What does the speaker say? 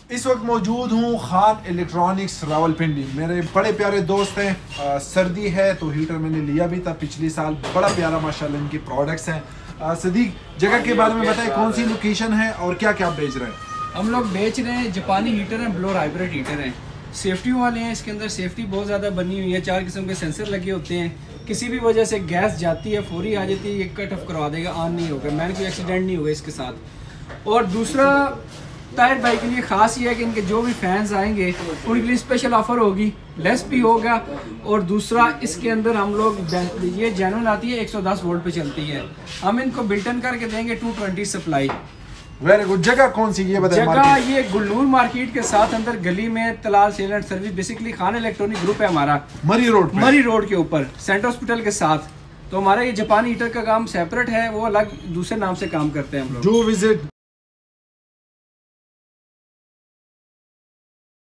इस वक्त मौजूद हूँ खान इलेक्ट्रॉनिक्स रावलपिंडी। मेरे बड़े प्यारे दोस्त हैं। सर्दी है तो हीटर मैंने लिया भी था पिछले साल। बड़ा प्यारा माशाल्लाह इनके प्रोडक्ट्स हैं। सदीक, जगह के बारे में बताएं, कौन सी लोकेशन है और क्या क्या बेच रहे हैं? हम लोग बेच रहे हैं जापानी हीटर हैं, ब्लोर हाइब्रिड हीटर हैं, सेफ्टी वाले हैं। इसके अंदर सेफ्टी बहुत ज़्यादा बनी हुई है। 4 किस्म के सेंसर लगे होते हैं। किसी भी वजह से गैस जाती है, फौरी आ जाती है, ये कट ऑफ करवा देगा, ऑन नहीं होगा, मैंने कोई एक्सीडेंट नहीं होगा इसके साथ। और दूसरा, टायर बाइक के लिए ख़ास ये है कि इनके जो भी फैंस आएंगे उनके लिए स्पेशल ऑफर होगी, लेस भी होगा। और दूसरा, इसके अंदर हम लोग ये जेन्युइन आती है, 110 वोल्ट पे चलती है। हम इनको बिल्टन करके देंगे 220 सप्लाई। Very good. जगह कौन सी ये बताएं? जगह ये गुलनूर मार्केट के साथ अंदर गली में तलाल sale and service, basically Khan electronic group है हमारा, मरी रोड के ऊपर सेंटर हॉस्पिटल के साथ। तो हमारा ये जापानी हीटर का काम सेपरेट है, वो अलग दूसरे नाम से काम करते हैं हम लोग। जो विजिट